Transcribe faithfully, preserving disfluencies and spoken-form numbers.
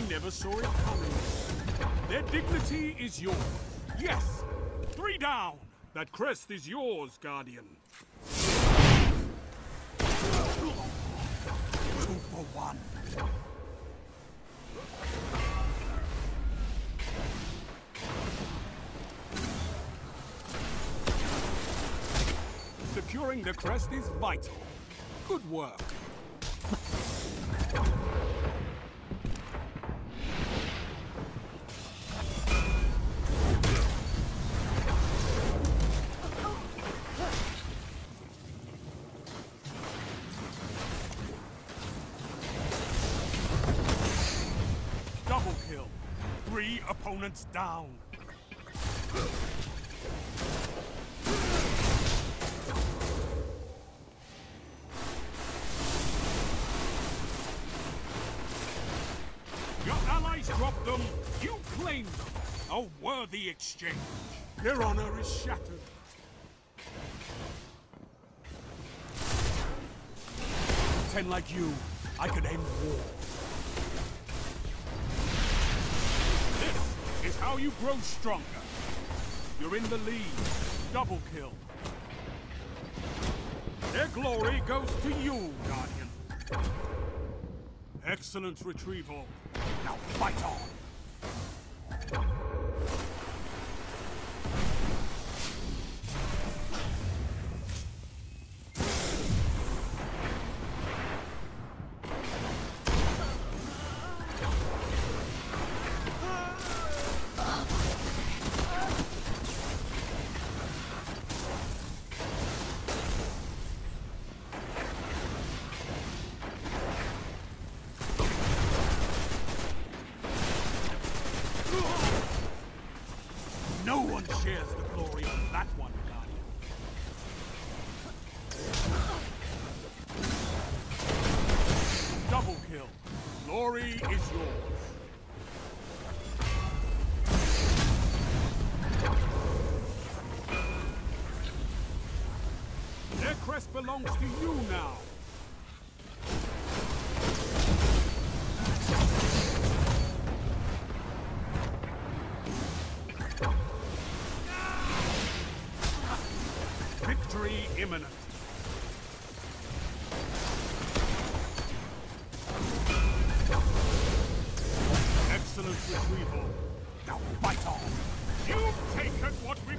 never saw it coming. Their dignity is yours. Yes! Three down! That crest is yours, Guardian. Two for one. Securing the crest is vital. Good work. Double kill. Three opponents down. Your allies dropped them, you claimed them. A worthy exchange. Their honor is shattered. Ten like you, I could end war. This is how you grow stronger. You're in the lead. Double kill. Their glory goes to you, Guardian. Excellent retrieval. Now fight on! No one shares the glory on that one, Guardian. Double kill. Glory is yours. Their crest belongs to you now. Victory imminent. Excellent retrieval. Now fight on. You've taken what we